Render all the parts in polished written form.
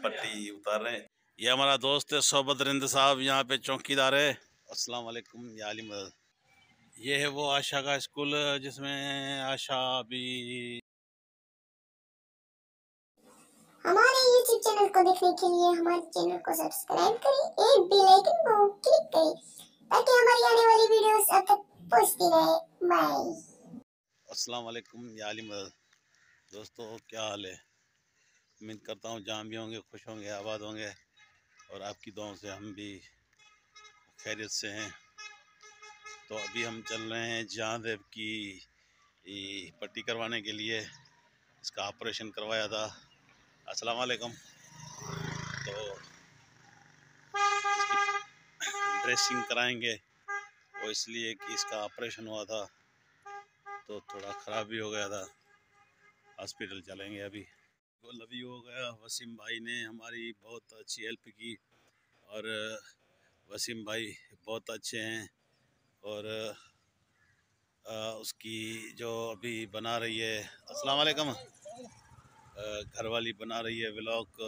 पट्टी उतार रहे हैं। ये हमारा दोस्त है सोबत रिंद साहब, यहाँ पे चौकीदार है। अस्सलाम वालेकुम या अली मदद। ये है वो आशा का स्कूल जिसमें आशा भी। हमारे YouTube चैनल को देखने के लिए हमारे चैनल को सब्सक्राइब करें और बेल आइकन को क्लिक करें ताकि हमारी आने वाली वीडियोस आप तक पहुंचती रहे। बाय। अस्सलाम वालेकुम या अली मदद। दोस्तों क्या हाल है? उम्मीद करता हूँ जहाँ भी होंगे खुश होंगे, आबाद होंगे और आपकी दुआओं से हम भी खैरियत से हैं। तो अभी हम चल रहे हैं जहांदेव की पट्टी करवाने के लिए। इसका ऑपरेशन करवाया था। अस्सलाम वालेकुम। तो इसकी ड्रेसिंग कराएंगे, वो इसलिए कि इसका ऑपरेशन हुआ था तो थोड़ा ख़राब भी हो गया था। हॉस्पिटल चलेंगे अभी। वो अभी हो गया। वसीम भाई ने हमारी बहुत अच्छी हेल्प की और वसीम भाई बहुत अच्छे हैं। और उसकी जो अभी बना रही है, अस्सलाम वालेकुम, घरवाली बना रही है व्लॉग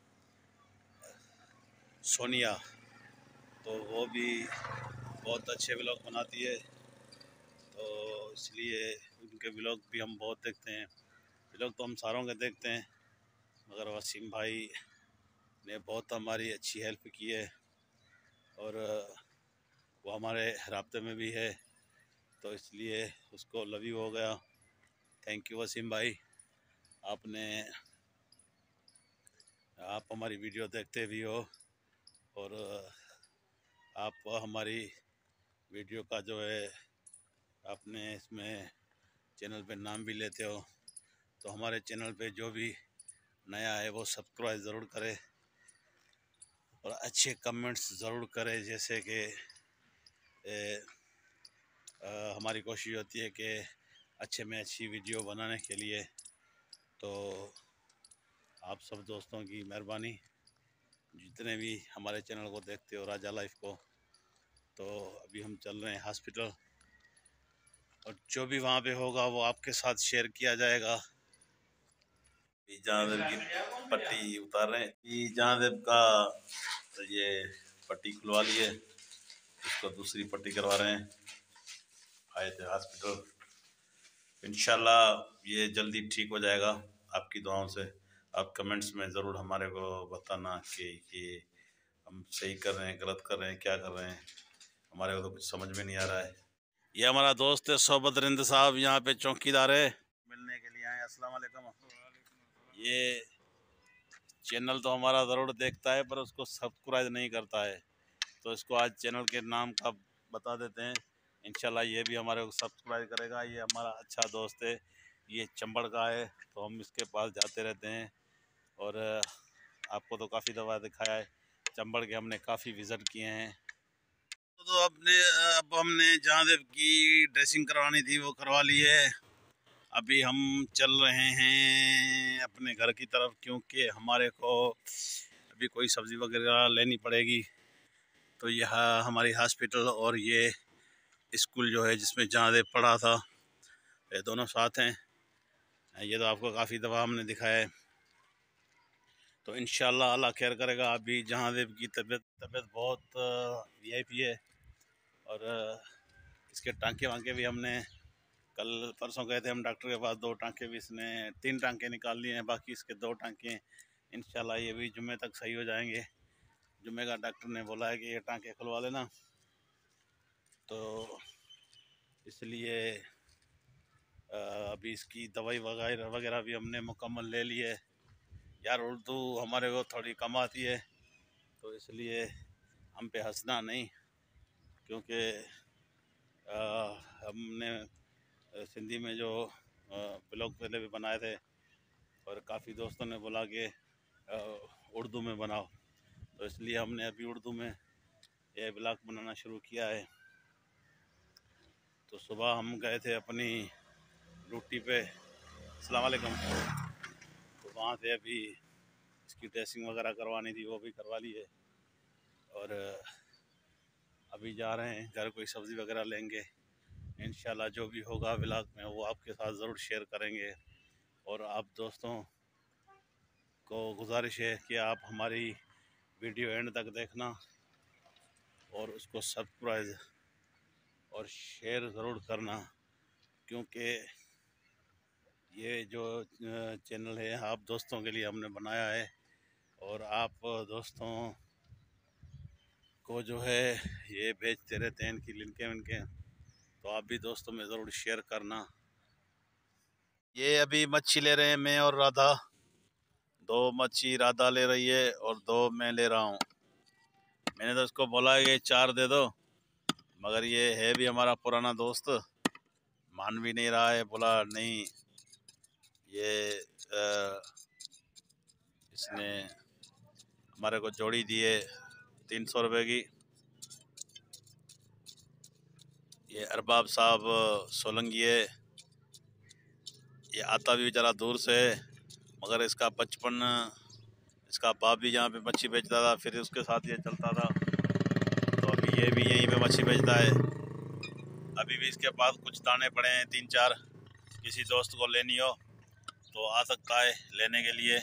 सोनिया, तो वो भी बहुत अच्छे व्लॉग बनाती है। तो इसलिए उनके व्लॉग भी हम बहुत देखते हैं। व्लॉग तो हम सारों के देखते हैं, मगर वसीम भाई ने बहुत हमारी अच्छी हेल्प की है और वो हमारे राब्ते में भी है। तो इसलिए उसको लव यू हो गया। थैंक यू वसीम भाई। आप हमारी वीडियो देखते भी हो और आप हमारी वीडियो का जो है आपने इसमें चैनल पे नाम भी लेते हो। तो हमारे चैनल पे जो भी नया है वो सब्सक्राइब ज़रूर करे और अच्छे कमेंट्स ज़रूर करे। जैसे कि हमारी कोशिश होती है कि अच्छे में अच्छी वीडियो बनाने के लिए। तो आप सब दोस्तों की मेहरबानी, जितने भी हमारे चैनल को देखते हो, राजा लाइफ को। तो अभी हम चल रहे हैं हॉस्पिटल और जो भी वहाँ पे होगा वो आपके साथ शेयर किया जाएगा। जहांदेव की पट्टी उतार रहे हैं। जहांदेव का ये पट्टी खुलवा ली है, इसको दूसरी पट्टी करवा रहे हैं। आए थे हॉस्पिटल। इंशाल्लाह ये जल्दी ठीक हो जाएगा आपकी दुआओं से। आप कमेंट्स में ज़रूर हमारे को बताना कि हम सही कर रहे हैं, गलत कर रहे हैं, क्या कर रहे हैं। हमारे को तो कुछ समझ में नहीं आ रहा है। ये हमारा दोस्त है सोबत रिंद साहब, यहाँ पे चौकीदार है। मिलने के लिए आए। अस्सलाम वालेकुम। ये चैनल तो हमारा ज़रूर देखता है पर उसको सब्सक्राइब नहीं करता है, तो इसको आज चैनल के नाम का बता देते हैं। इंशाल्लाह ये भी हमारे को सब्सक्राइब करेगा। ये हमारा अच्छा दोस्त है, ये चंबड़ का है, तो हम इसके पास जाते रहते हैं और आपको तो काफ़ी दफ़ा दिखाया है। चंबड़ के हमने काफ़ी विज़िट किए हैं। तो अब हमने जहांदेव की ड्रेसिंग करवानी थी वो करवा ली है। अभी हम चल रहे हैं अपने घर की तरफ, क्योंकि हमारे को अभी कोई सब्ज़ी वगैरह लेनी पड़ेगी। तो यह हमारी हॉस्पिटल और ये स्कूल जो है जिसमें जहांदेव पढ़ा था, ये दोनों साथ हैं। ये तो आपको काफ़ी दफ़ा हमने दिखाया है। तो इंशाल्लाह अल्लाह खैर करेगा। अभी जहांदेव की तबीयत बहुत वीआईपी है और इसके टांके वांके भी हमने कल परसों गए थे हम डॉक्टर के पास। 2 टांके भी इसने 3 टांके निकाल लिए हैं, बाकी इसके 2 टांके इंशाल्लाह ये भी जुम्मे तक सही हो जाएंगे। जुम्मे का डॉक्टर ने बोला है कि ये टांके खुलवा लेना। तो इसलिए अभी इसकी दवाई वगैरह भी हमने मुकम्मल ले ली है। यार उर्दू हमारे को थोड़ी कम आती है, तो इसलिए हम पे हंसना नहीं, क्योंकि हमने सिंधी में जो ब्लॉग पहले भी बनाए थे और काफ़ी दोस्तों ने बोला कि उर्दू में बनाओ, तो इसलिए हमने अभी उर्दू में ये ब्लॉग बनाना शुरू किया है। तो सुबह हम गए थे अपनी ड्यूटी पे। अस्सलाम वालेकुम। तो वहाँ से अभी इसकी ड्रेसिंग वगैरह करवानी थी, वो भी करवा ली है और अभी जा रहे हैं घर, कोई सब्ज़ी वगैरह लेंगे। इंशाल्लाह जो भी होगा व्लॉग में वो आपके साथ ज़रूर शेयर करेंगे और आप दोस्तों तो गुजारिश है कि आप हमारी वीडियो एंड तक देखना और उसको सब्सक्राइब और शेयर ज़रूर करना, क्योंकि ये जो चैनल है आप दोस्तों के लिए हमने बनाया है, और आप दोस्तों को जो है ये भेजते रहते हैं इनकी लिंकें विनकें, तो आप भी दोस्तों में ज़रूर शेयर करना। ये अभी मच्छी ले रहे हैं मैं और राधा, 2 मच्छी राधा ले रही है और 2 मैं ले रहा हूँ। मैंने तो उसको बोला कि 4 दे दो, मगर ये है भी हमारा पुराना दोस्त, मान भी नहीं रहा है। बोला नहीं, ये इसने हमारे को जोड़ी दी है 300 रुपये की। ये अरबाब साहब सोलंगी है, ये आता भी बेचारा दूर से है, मगर इसका बचपन, इसका बाप भी यहाँ पे मच्छी बेचता था, फिर उसके साथ ये चलता था, तो अभी ये भी यहीं पे मच्छी बेचता है। अभी भी इसके पास कुछ दाने पड़े हैं 3-4, किसी दोस्त को लेनी हो तो आ सकता है लेने के लिए।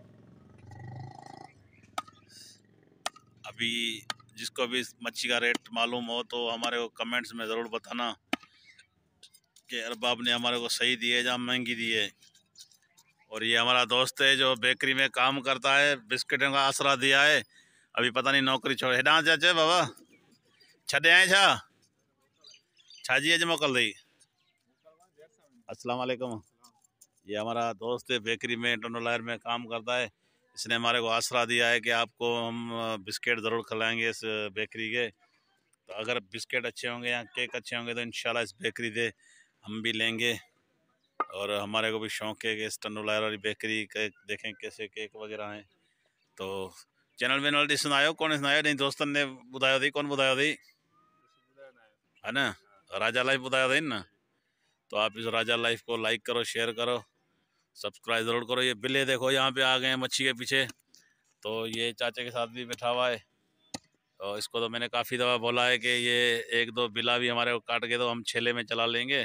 अभी जिसको भी मच्छी का रेट मालूम हो तो हमारे को कमेंट्स में ज़रूर बताना कि अरबाब ने हमारे को सही दी है या महंगी दी है। और ये हमारा दोस्त है जो बेकरी में काम करता है, बिस्किटों का आसरा दिया है, अभी पता नहीं नौकरी छोड़ हेडा चाचे बाबा छे आए छाजी अज मोकल दी। अस्सलाम वालेकुम। ये हमारा दोस्त है, बेकरी में टोनोलायर में काम करता है, इसने हमारे को आसरा दिया है कि आपको हम बिस्किट ज़रूर खिलाएंगे इस बेकरी के। तो अगर बिस्किट अच्छे होंगे या केक अच्छे होंगे तो इंशाल्लाह इस बेकरी से हम भी लेंगे। और हमारे को भी शौक़ है कि इस टोनोलायर वाली बेकरी के देखें कैसे केक वगैरह हैं। तो चैनल वेनल ॾिसंदा आहियो कोन ॾिसंदा आहियो? दोस्तनि ने ॿुधायो अथई कोन ॿुधायो अथई, है ना? राजा लाइफ ॿुधायो अथई ना। तो आप इस राजा लाइफ को लाइक करो, शेयर करो, सब्सक्राइब ज़रूर करो। ये बिल्ले देखो यहाँ पे आ गए हैं मच्छी के पीछे, तो ये चाचे के साथ भी बैठा हुआ है। और इसको तो मैंने काफ़ी दफ़ा बोला है कि ये 1-2 बिल्ला भी हमारे को काट के तो हम छेले में चला लेंगे।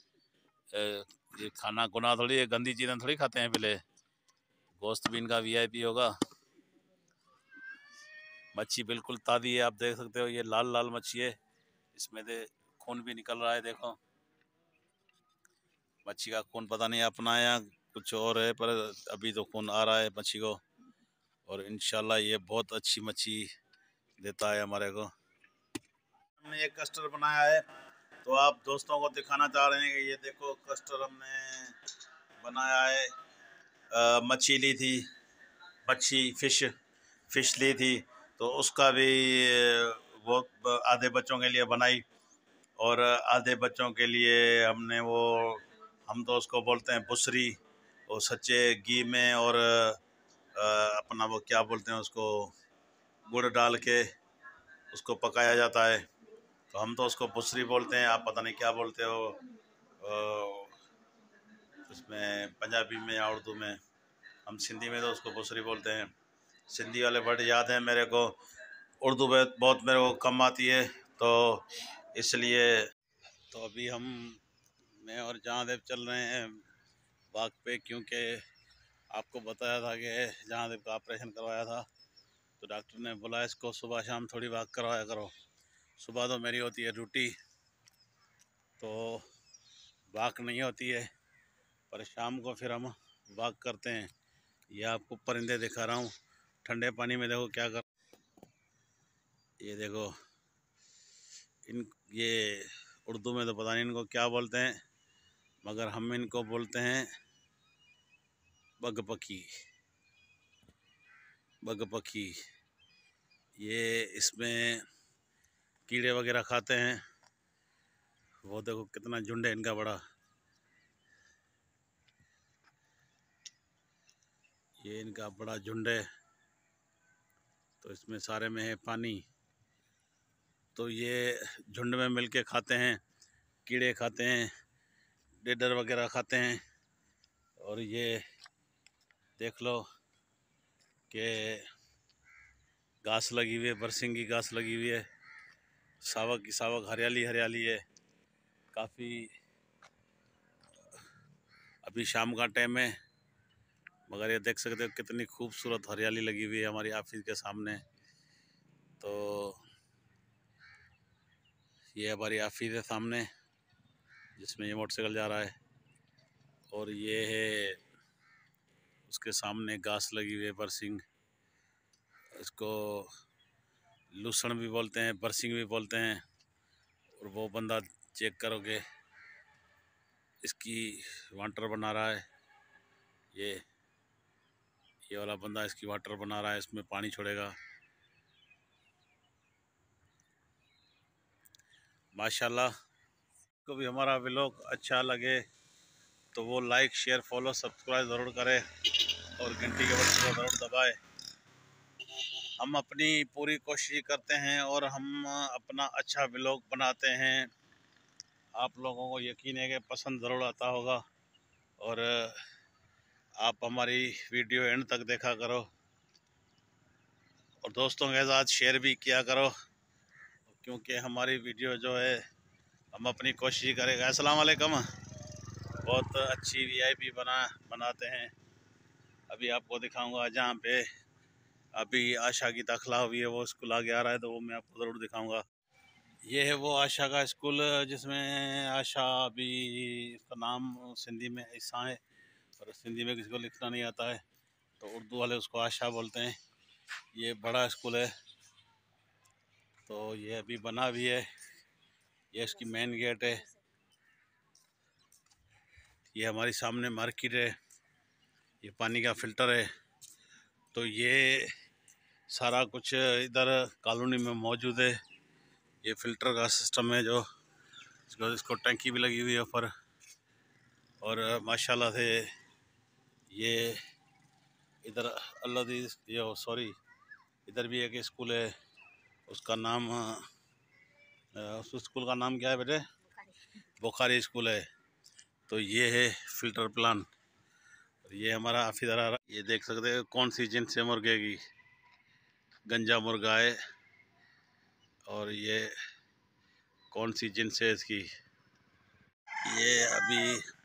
ये खाना गुनाह थोड़ी, ये गंदी चीज़ें थोड़ी खाते हैं बिल्ले, गोश्त भी इनका VIP होगा। मच्छी बिल्कुल ताज़ी है, आप देख सकते हो, ये लाल लाल मच्छी है, इसमें से खून भी निकल रहा है। देखो मच्छी का खून पता नहीं अपना है या कुछ और है, पर अभी तो खून आ रहा है मच्छी को। और इंशाल्लाह ये बहुत अच्छी मच्छी देता है हमारे को। हमने एक कस्टर्ड बनाया है, तो आप दोस्तों को दिखाना चाह रहे हैं कि ये देखो कस्टर्ड हमने बनाया है। मच्छी ली थी, मच्छी फिश ली थी, तो उसका भी वो आधे बच्चों के लिए बनाई, और आधे बच्चों के लिए हमने वो, हम तो उसको बोलते हैं बुसरी, वो सच्चे घी में और अपना वो क्या बोलते हैं उसको, गुड़ डाल के उसको पकाया जाता है, तो हम तो उसको बुसरी बोलते हैं, आप पता नहीं क्या बोलते हो उसमें पंजाबी में या उर्दू में। हम सिंधी में तो उसको बुसरी बोलते हैं। सिंधी वाले वर्ड याद हैं मेरे को, उर्दू में बहुत मेरे को कम आती है, तो इसलिए। तो अभी मैं और जहाँदेव चल रहे हैं वॉक पे, क्योंकि आपको बताया था कि जहाँदेव का ऑपरेशन करवाया था, तो डॉक्टर ने बोला इसको सुबह शाम थोड़ी वॉक करवाया करो। सुबह तो मेरी होती है ड्यूटी, तो वॉक नहीं होती है, पर शाम को फिर हम वॉक करते हैं। ये आपको परिंदे दिखा रहा हूँ ठंडे पानी में, देखो क्या कर, ये देखो ये उर्दू में तो पता नहीं इनको क्या बोलते हैं, मगर हम इनको बोलते हैं बगपखी। ये इसमें कीड़े वगैरह खाते हैं। वो देखो कितना झुंड है इनका बड़ा, ये इनका बड़ा झुंड है, तो इसमें सारे में है पानी, तो ये झुंड में मिलके खाते हैं, कीड़े खाते हैं, डेडर वगैरह खाते हैं। और ये देख लो कि घास लगी हुई है, बरसिंग की घास लगी हुई है, सावक की सावक, हरियाली हरियाली है काफ़ी। अभी शाम का टाइम है, मगर ये देख सकते हो कितनी खूबसूरत हरियाली लगी हुई है हमारी ऑफिस के सामने। तो ये हमारी ऑफिस है सामने, जिसमें ये मोटरसाइकिल जा रहा है, और ये है उसके सामने घास लगी हुई है बरसिंग। इसको लूसण भी बोलते हैं, बरसिंग भी बोलते हैं। और वो बंदा चेक करोगे इसकी वाटर बना रहा है। ये वाला बंदा इसकी वाटर बना रहा है, इसमें पानी छोड़ेगा। माशाल्लाह। को भी हमारा व्लॉग अच्छा लगे तो वो लाइक शेयर फॉलो सब्सक्राइब ज़रूर करें और घंटी के बटन को ज़रूर दबाएं। हम अपनी पूरी कोशिश करते हैं और हम अपना अच्छा व्लॉग बनाते हैं। आप लोगों को यकीन है कि पसंद ज़रूर आता होगा, और आप हमारी वीडियो एंड तक देखा करो और दोस्तों के साथ शेयर भी किया करो, क्योंकि हमारी वीडियो जो है हम अपनी कोशिश करेगा। अस्सलाम वालेकुम। बहुत अच्छी वीआईपी बनाते हैं। अभी आपको दिखाऊंगा जहाँ पे अभी आशा की दाखिला हुई है, वो स्कूल आगे आ रहा है, तो वो मैं आपको ज़रूर दिखाऊंगा। ये है वो आशा का स्कूल जिसमें आशा, अभी इसका नाम सिंधी में ईसा है, और सिंधी में किसी को लिखना नहीं आता है, तो उर्दू वाले उसको आशा बोलते हैं। ये बड़ा स्कूल है, तो ये अभी बना भी है। ये इसकी मेन गेट है। ये हमारी सामने मार्केट है। ये पानी का फ़िल्टर है। तो ये सारा कुछ इधर कॉलोनी में मौजूद है। ये फ़िल्टर का सिस्टम है, जो इसको टंकी भी लगी हुई है ऊपर। और माशाल्लाह से ये इधर इधर भी एक स्कूल है। उसका नाम उस स्कूल का नाम क्या है बेटे? बुखारी स्कूल है। तो ये है फ़िल्टर प्लान। और ये हमारा ऑफिस आ रहा। ये देख सकते हो कौन सी जिनस है मुर्गे की, गंजा मुर्गा है। और ये कौन सी जिनस है इसकी। ये अभी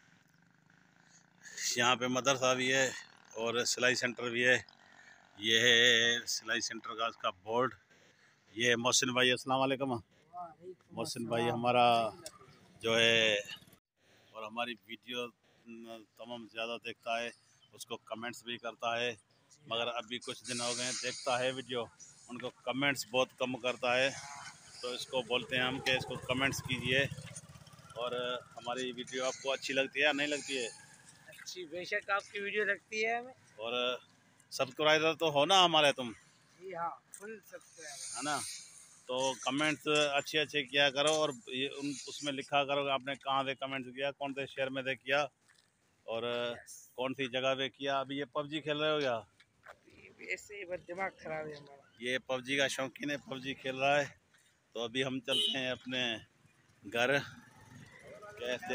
यहाँ पे मदरसा भी है और सिलाई सेंटर भी है। ये है सिलाई सेंटर का उसका बोर्ड। ये मोहसिन भाई, अस्सलाम वालेकुम। मोहसिन भाई हमारा जो है और हमारी वीडियो तमाम ज़्यादा देखता है, उसको कमेंट्स भी करता है। मगर अभी कुछ दिन हो गए देखता है वीडियो, उनको कमेंट्स बहुत कम करता है। तो इसको बोलते हैं हम कि इसको कमेंट्स कीजिए। और हमारी वीडियो आपको अच्छी लगती है या नहीं लगती है? अच्छी, बेशक आपकी वीडियो लगती है हमें। और सब्सक्राइबर तो हो ना हमारे तुम? जी हाँ, फुल सब्सक्राइबर है ना। तो कमेंट्स अच्छे अच्छे किया करो, और ये उसमें लिखा करो कि आपने कहाँ से कमेंट्स किया, कौन से शहर में से किया, और कौन सी जगह पे किया। अभी ये पबजी खेल रहे हो क्या? ऐसे ही बस दिमाग खराब है हमारा। ये पबजी का शौकीन है, पबजी खेल रहा है। तो अभी हम चलते हैं अपने घर। कैसे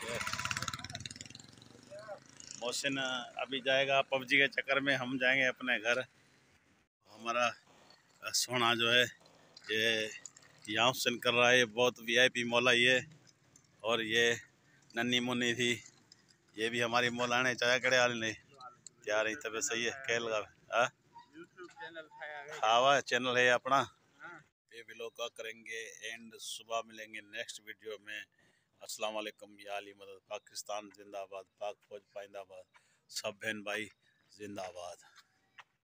मोहसिन अभी जाएगा पबजी के चक्कर में, हम जाएंगे अपने घर। हमारा सोना जो है ये यहाँ हुसैन कर रहा है। ये बहुत वीआईपी मौला ये। और ये नन्नी मुन्नी थी, ये भी हमारी मौलाने चाया कड़े वाले ने तैयार रही। तब सही है कह लगा खावा चैनल है अपना। ये व्लॉग का करेंगे एंड सुबह मिलेंगे नेक्स्ट वीडियो में। अस्सलाम वालेकुम। या अली मदद, पाकिस्तान जिंदाबाद, पाक फौज पाइंदाबाद, सब बहन भाई जिंदाबाद।